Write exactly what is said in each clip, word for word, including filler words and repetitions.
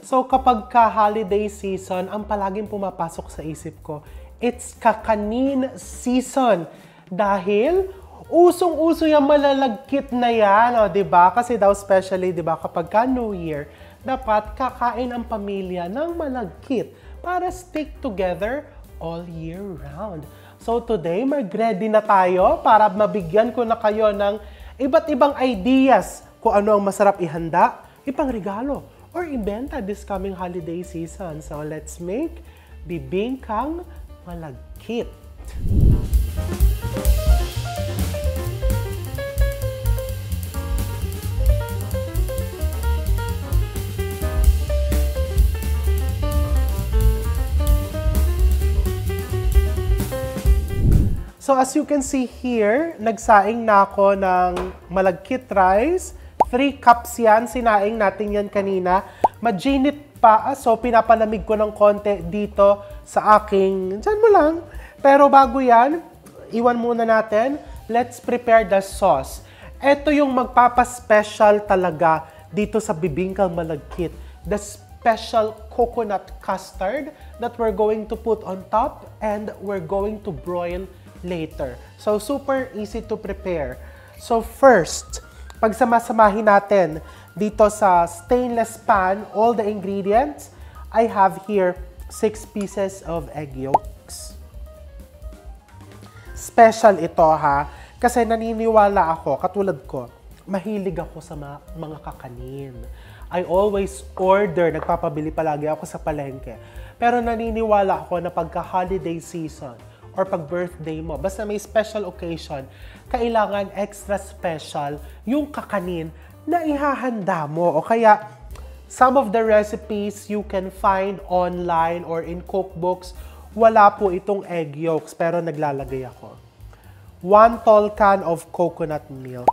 So kapag ka-holiday season, ang palaging pumapasok sa isip ko, it's kakanin season. Dahil usong-uso yung malalagkit na yan, o, diba? Kasi daw especially, diba, kapag ka New Year, dapat kakain ang pamilya ng malagkit para stick together all year round. So today, mag-ready na tayo para mabigyan ko na kayo ng iba't ibang ideas kung ano ang masarap ihanda, ipang regalo, or ibenta this coming holiday season. So let's make bibingkang malagkit. So as you can see here, nagsaing na ako ng malagkit rice. three cups yan. Sinaing natin yan kanina. Majinit pa. So pinapalamig ko ng konti dito sa aking... Diyan mo lang. Pero bago yan, iwan muna natin. Let's prepare the sauce. Ito yung magpapaspecial talaga dito sa bibingkang malagkit. The special coconut custard that we're going to put on top and we're going to broil later. So, super easy to prepare. So, first, pagsamasamahin natin dito sa stainless pan all the ingredients. I have here six pieces of egg yolks. Special ito ha, kasi naniniwala ako, katulad ko, mahilig ako sa ma mga kakanin. I always order, nagpapabili palagi ako sa palengke. Pero naniniwala ako na pagka-holiday season, or pag birthday mo, basta may special occasion, kailangan extra special yung kakanin na ihahanda mo. O kaya, some of the recipes you can find online or in cookbooks, wala po itong egg yolks, pero naglalagay ako. One tall can of coconut milk.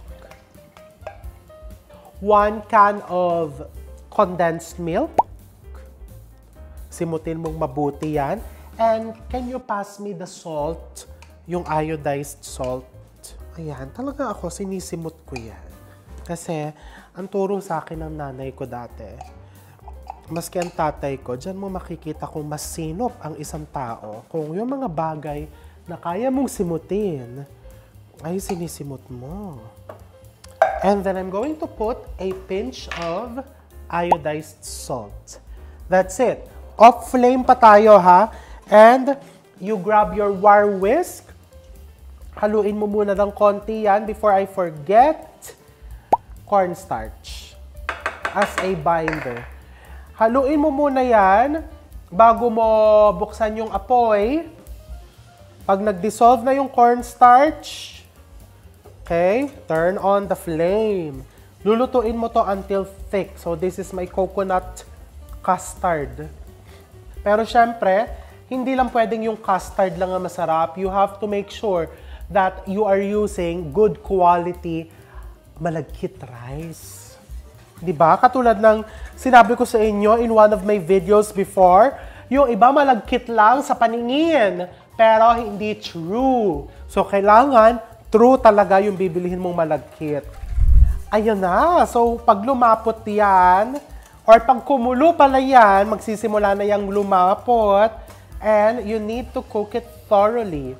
One can of condensed milk. Simutin mong mabuti yan. And can you pass me the salt? Yung iodized salt. Ayan, talaga ako, sinisimot ko yan. Kasi, ang turo sa akin ng nanay ko dati, maski ang tatay ko, dyan mo makikita kung mas sinop ang isang tao. Kung yung mga bagay na kaya mong simutin, ay sinisimot mo. And then I'm going to put a pinch of iodized salt. That's it. Off flame pa tayo ha. And you grab your wire whisk. Haluin mo muna ng konti yan before I forget. Cornstarch as a binder. Haluin mo muna yan bago mo buksan yung apoy. Pag nag-dissolve na yung cornstarch, okay, turn on the flame. Lulutuin mo to until thick. So this is my coconut custard. Pero syempre, hindi lang pwedeng yung custard lang ang masarap. You have to make sure that you are using good quality malagkit rice. Diba? Katulad ng sinabi ko sa inyo in one of my videos before, yung iba malagkit lang sa paningin, pero hindi true. So, kailangan true talaga yung bibilihin mong malagkit. Ayun na. So, pag lumapot yan, or pag kumulo pala yan, magsisimula na yung lumapot, and you need to cook it thoroughly.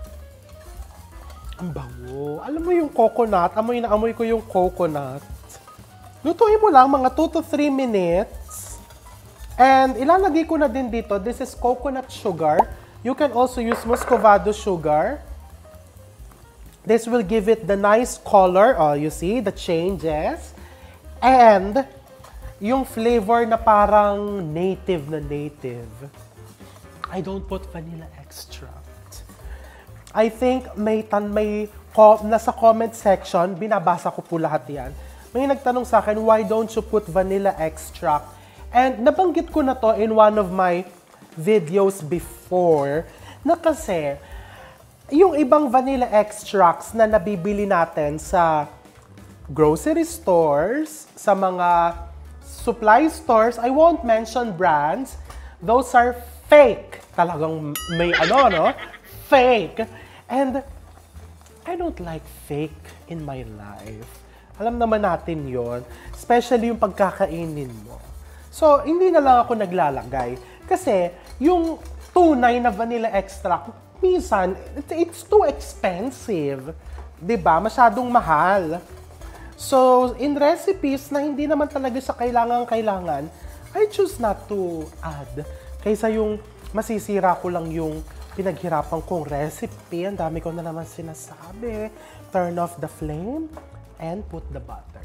Ang bango. Alam mo yung coconut, amoy na amoy ko yung coconut. Lutuin mo lang mga two to three minutes. And ilalagay ko na din dito, this is coconut sugar. You can also use muscovado sugar. This will give it the nice color. Oh, you see the changes. And yung flavor na parang native na native. I don't put vanilla extract. I think may, tan may ko, nasa comment section, binabasa ko po lahat yan. May nagtanong sa akin, why don't you put vanilla extract? And nabanggit ko na to in one of my videos before, na kasi, yung ibang vanilla extracts na nabibili natin sa grocery stores, sa mga supply stores, I won't mention brands, those are fake. Talagang may ano, no? Fake. And I don't like fake in my life. Alam naman natin yon, especially yung pagkakainin mo. So, hindi na lang ako naglalagay. Kasi, yung tunay na vanilla extract, minsan, it's too expensive. Diba? Masyadong mahal. So, in recipes na hindi naman talaga sa kailangan-kailangan, I choose not to add. Kaysa yung masisira ko lang yung pinaghirapan kong recipe. Ang dami ko na naman sinasabi. Turn off the flame and put the butter.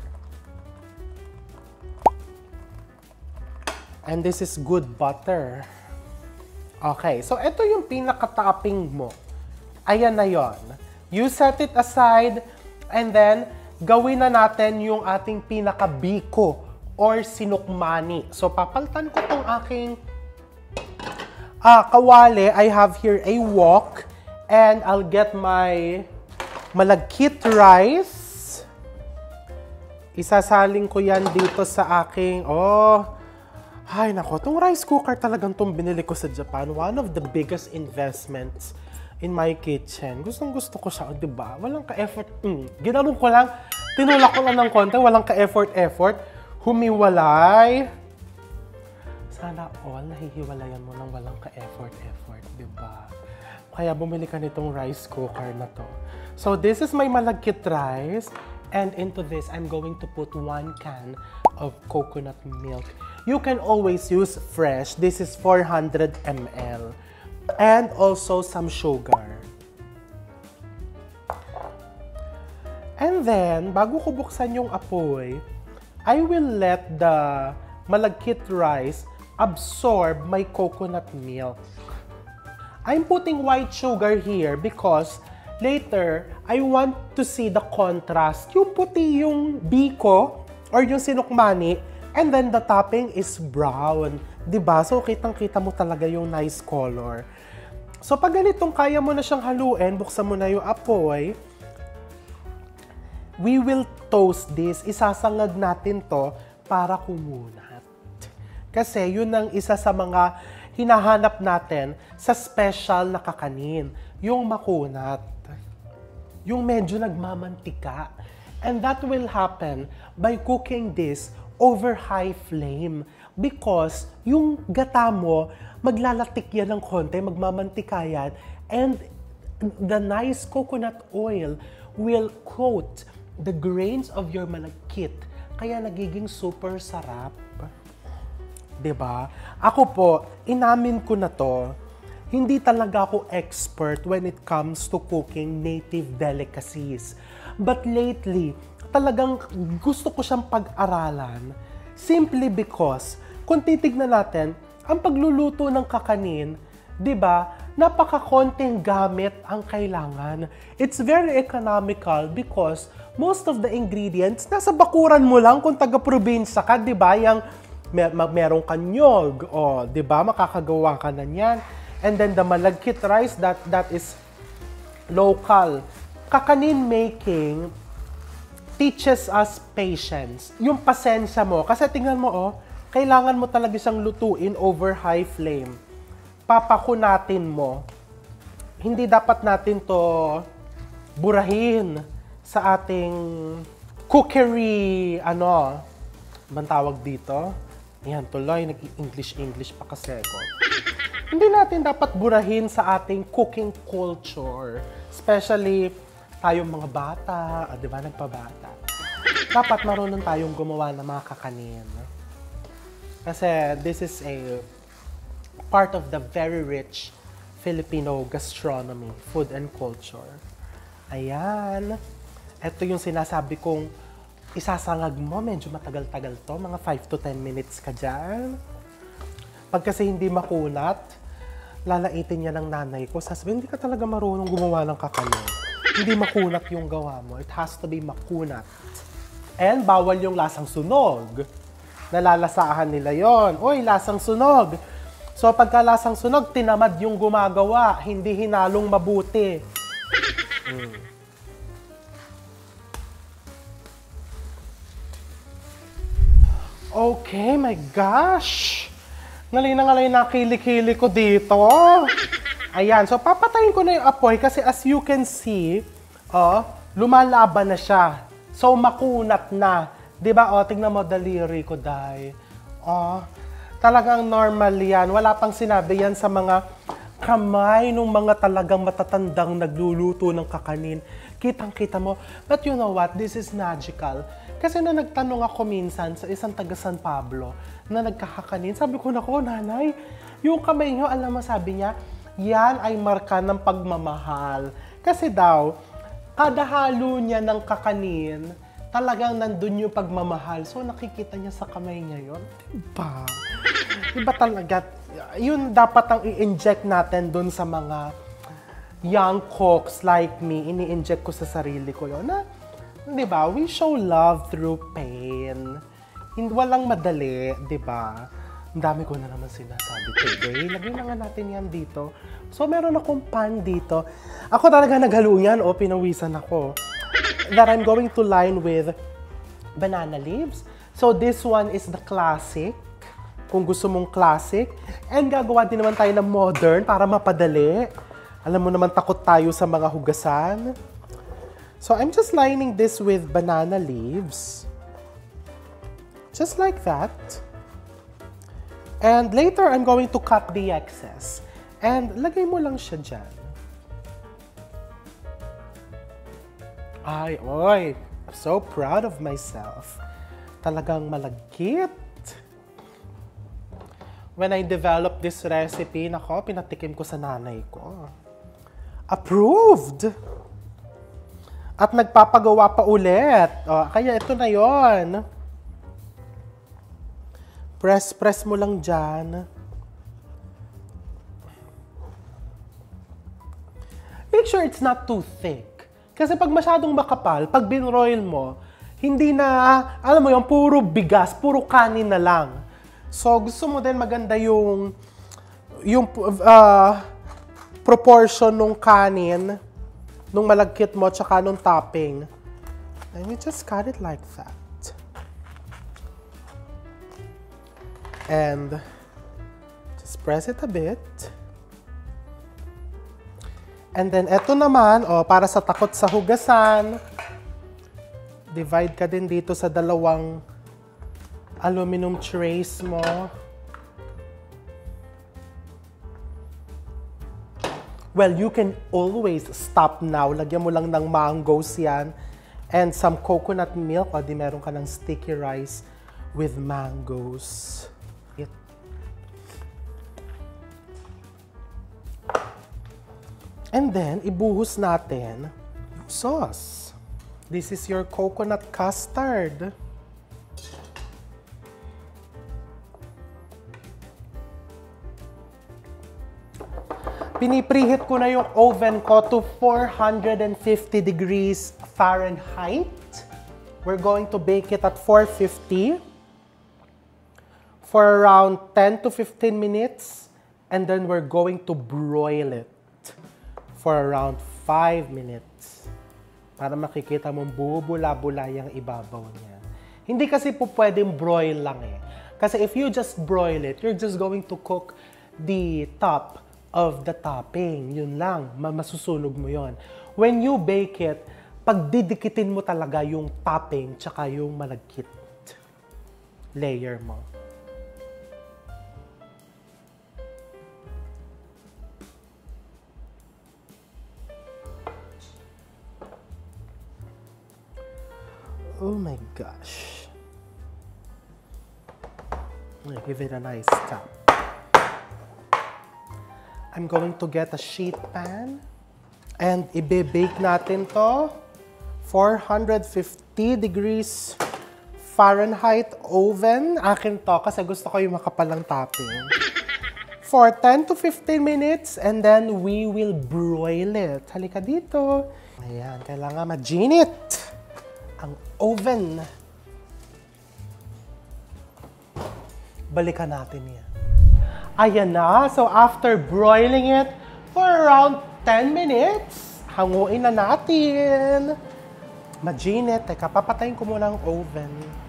And this is good butter. Okay, so ito yung pinaka-topping mo. Ayan na yon. You set it aside and then gawin na natin yung ating pinaka-biko or sinukmani. So papalitan ko tong aking ah, kawali. I have here a wok and I'll get my malagkit rice. Isasaling ko yan dito sa aking, oh, ay nako, tong rice cooker talagang tong binili ko sa Japan. One of the biggest investments in my kitchen. Gustong gusto ko siya, di ba? Walang ka-effort. Mm. Ginanong ko lang, tinulak ko lang ng konti, walang ka-effort-effort. Humiwalay. Sana all, nahihiwalayan mo ng walang ka-effort-effort, di ba? Kaya bumili ka nitong rice cooker na to. So this is my malagkit rice. And into this, I'm going to put one can of coconut milk. You can always use fresh. This is four hundred milliliters. And also some sugar. And then, bago ko buksan yung apoy, I will let the malagkit rice absorb my coconut milk. I'm putting white sugar here because later, I want to see the contrast. Yung puti yung biko or yung sinukmani, and then the topping is brown. Diba? So, kitang-kita mo talaga yung nice color. So, pag ganitong kaya mo na siyang haluin, buksan mo na yung apoy, we will toast this. Isasangag natin to para kumunat. Kasi yun ang isa sa mga hinahanap natin sa special na kakanin. Yung makunat. Yung medyo nagmamantika. And that will happen by cooking this over high flame. Because yung gata mo, maglalatik yan ng konti, magmamantika yan, and the nice coconut oil will coat the grains of your malagkit. Kaya nagiging super sarap. Diba? Ako po, inamin ko na to, hindi talaga ako expert when it comes to cooking native delicacies. But lately, talagang gusto ko siyang pag-aralan simply because kung titignan natin, ang pagluluto ng kakanin, di ba, napaka-konting gamit ang kailangan. It's very economical because most of the ingredients, nasa bakuran mo lang kung taga-probinsya ka, di ba, yung mer merong kanyog, o, di ba, makakagawa ka na niyan. And then the malagkit rice, that, that is local. Kakanin making teaches us patience. Yung pasensya mo. Kasi tingnan mo, oh, kailangan mo talaga siyang lutuin over high flame. Papakunatin mo. Hindi dapat natin to burahin sa ating cookery, ano, bang tawag dito? Yan, tuloy, nag-English-English pa kasi ako. Hindi natin dapat burahin sa ating cooking culture. Especially tayong mga bata, ah, di ba, nagpabata. Dapat marunong tayong gumawa ng mga kakanin. Kasi this is a part of the very rich Filipino gastronomy, food and culture. Ayan. Ito yung sinasabi kong isasangag mo, medyo matagal-tagal to, mga five to ten minutes ka dyan. Pag kasi hindi makunat, lalaitin niya ng nanay ko, sasabihin, hindi ka talaga marunong gumawa ng kakanin. Hindi makunat yung gawa mo. It has to be makunat. And bawal yung lasang sunog. Nalalasahan nila yon. Uy, lasang sunog. So pagka lasang sunog, tinamad yung gumagawa. Hindi hinalong mabuti. Mm. Okay, my gosh. Ngalay na ngalay na kilik-kilik ko dito. Ayan, so papatayin ko na yung apoy kasi as you can see, oh, lumalaban na siya. So makunat na. Diba? O, tingnan mo daliri ko, day. Oh, Talagang normal yan. Wala pang sinabi yan sa mga kamay ng mga talagang matatandang nagluluto ng kakanin. Kitang-kita mo. But you know what? This is magical. Kasi na nagtanong ako minsan sa isang taga San Pablo na nagkakakanin, sabi ko, naku, nanay, yung kamay nyo, alam mo, sabi niya, yan ay marka ng pagmamahal. Kasi daw, kada halo niya ng kakanin, talagang nandun yung pagmamahal. So, nakikita niya sa kamay niya yun. Diba? Diba talaga? Yun dapat ang i-inject natin dun sa mga young cooks like me. Ini-inject ko sa sarili ko yun. Na, diba? We show love through pain. Walang madali, diba? Ang dami ko na naman sinasabi today. Lagyan na nga natin yan dito. So, meron akong pan dito. Ako talaga naghalo yan. O, pinawisan ako. That I'm going to line with banana leaves. So, this one is the classic. Kung gusto mong classic. And gagawa din naman tayo ng modern para mapadali. Alam mo naman, takot tayo sa mga hugasan. So, I'm just lining this with banana leaves. Just like that. And later, I'm going to cut the excess. And lagay mo lang siya dyan. Ay, oy, I'm so proud of myself. Talagang malagkit. When I developed this recipe, nako, pinatikim ko sa nanay ko. Approved! At nagpapagawa pa ulit. O, kaya ito na yon. Press-press mo lang dyan. Make sure it's not too thick. Kasi pag masyadong makapal, pag binroil mo, hindi na, alam mo yung puro bigas, puro kanin na lang. So, gusto mo din maganda yung, yung uh, proportion ng kanin, nung malagkit mo, tsaka nung topping. And you just cut it like that. And just press it a bit. And then, eto naman, oh, para sa takot sa hugasan, divide ka din dito sa dalawang aluminum trays mo. Well, you can always stop now. Lagyan mo lang ng mangoes yan and some coconut milk. O, di meron ka ng sticky rice with mangoes. It. And then, ibuhos natin sauce. This is your coconut custard. Pinipreheat ko na yung oven ko to four hundred fifty degrees Fahrenheit. We're going to bake it at four fifty for around ten to fifteen minutes. And then we're going to broil it for around five minutes. Para makikita mong bubula-bula yung ibabaw niya. Hindi kasi po pwedeng broil lang eh. Kasi if you just broil it, you're just going to cook the top of the topping. Yun lang. Masusunog mo yon. When you bake it, pagdidikitin mo talaga yung topping tsaka yung malagkit layer mo. Oh my gosh. I'll give it a nice tap. I'm going to get a sheet pan and ibe-bake natin to four hundred fifty degrees Fahrenheit oven. Akin to kasi gusto ko yung makapalang topping. For ten to fifteen minutes and then we will broil it. Halika dito. Ayan, kailangan ma-ginit ang oven. Balikan natin yan. Ayan na. So, after broiling it for around ten minutes, hanguin na natin. Maginit. Teka, papatayin ko muna ang oven.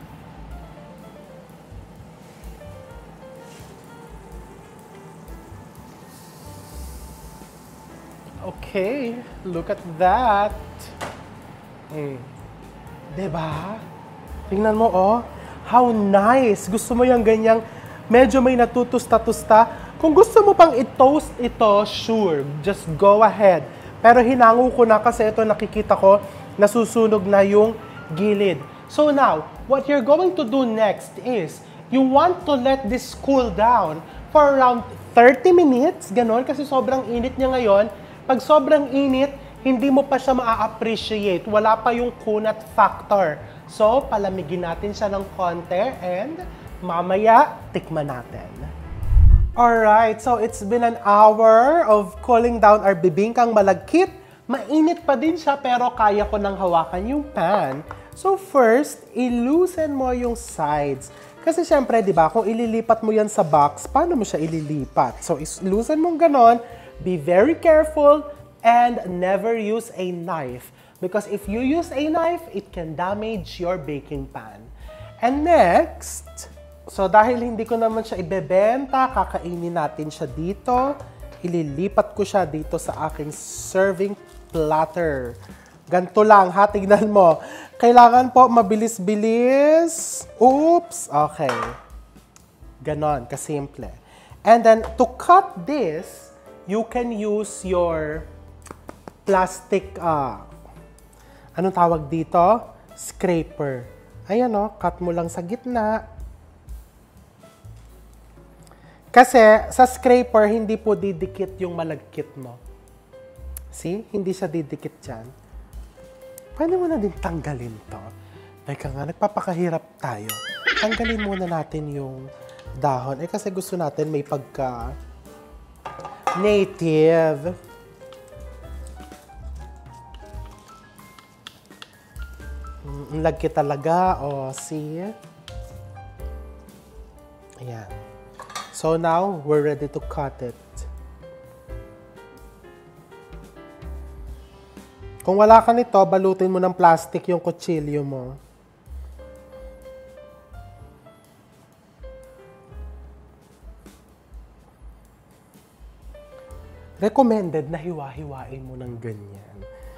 Okay. Look at that. Mm. Diba? Tingnan mo, oh. How nice! Gusto mo yung ganyang medyo may natutusta-tusta. Kung gusto mo pang i-toast ito, sure, just go ahead. Pero hinango ko na kasi ito nakikita ko, nasusunog na yung gilid. So now, what you're going to do next is, you want to let this cool down for around thirty minutes, ganon, kasi sobrang init niya ngayon. Pag sobrang init, hindi mo pa siya ma-appreciate. Wala pa yung kunat factor. So, palamigin natin siya ng konti and mamaya, tikman natin. Alright, so it's been an hour of cooling down our bibingkang malagkit. Mainit pa din siya pero kaya ko nang hawakan yung pan. So first, i-loosen mo yung sides. Kasi syempre, di ba, kung ililipat mo yan sa box, paano mo siya ililipat? So, i-loosen mo ganon, be very careful, and never use a knife. Because if you use a knife, it can damage your baking pan. And next, so dahil hindi ko naman siya ibebenta, kakainin natin siya dito. Ililipat ko siya dito sa aking serving platter. Ganito lang, ha? Tignan mo. Kailangan po mabilis-bilis. Oops! Okay. Ganon, kasimple. And then, to cut this, you can use your plastic, uh, anong tawag dito? Scraper. Ayan o, cut mo lang sa gitna. Kasi sa scraper, hindi po didikit yung malagkit mo. See? Hindi siya didikit dyan. Pwede mo na din tanggalin to. Teka nga, nagpapakahirap tayo. Tanggalin muna natin yung dahon. Eh kasi gusto natin may pagka native. Ang lagkit talaga. O, see? Ayan. So now, we're ready to cut it. Kung wala ka nito, balutin mo ng plastic yung kutsilyo mo. Recommended na hiwa-hiwain mo ng ganyan.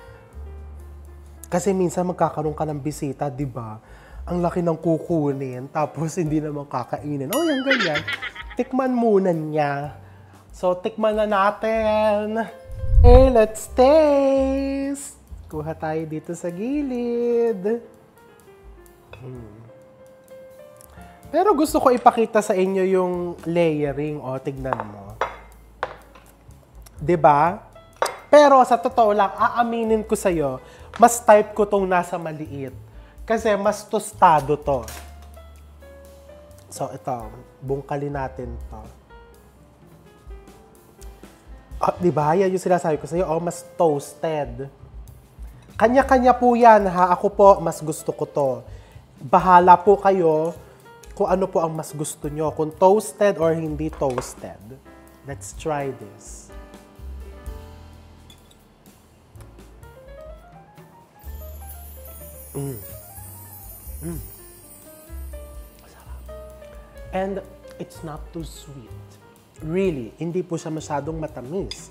Kasi minsan magkakaroon ka ng bisita, di ba? Ang laki ng kukunin, tapos hindi naman kakainin. Oh, yan ganyan. Tikman muna niya. So, tikman na natin. Hey, let's taste! Kuha tayo dito sa gilid. Hmm. Pero gusto ko ipakita sa inyo yung layering. O, tignan mo. Diba? Pero sa totoo lang, aaminin ko sa'yo, mas type ko tong nasa maliit. Kasi mas tostado to. So, ito. Bungkalin natin to. Oh, diba? Yan yung sinasabi ko sa'yo. Oh, mas toasted. Kanya-kanya po yan, ha? Ako po, mas gusto ko to. Bahala po kayo kung ano po ang mas gusto nyo. Kung toasted or hindi toasted. Let's try this. Mm. Mm. Sarap. And it's not too sweet. Really, hindi po siya masyadong matamis.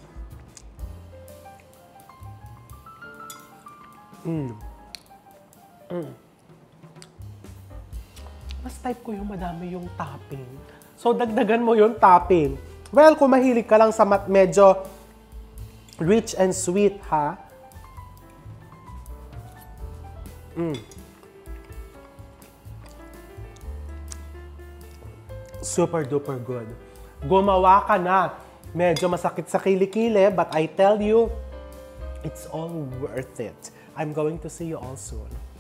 Mm. Mm. Mas type ko yung madami yung topping. So, dagdagan mo yung topping. Well, kung mahilig ka lang sa medyo rich and sweet, ha? Mm. Super duper good. Gumawa ka na. Medyo masakit sa kilikili, but I tell you, it's all worth it. I'm going to see you all soon.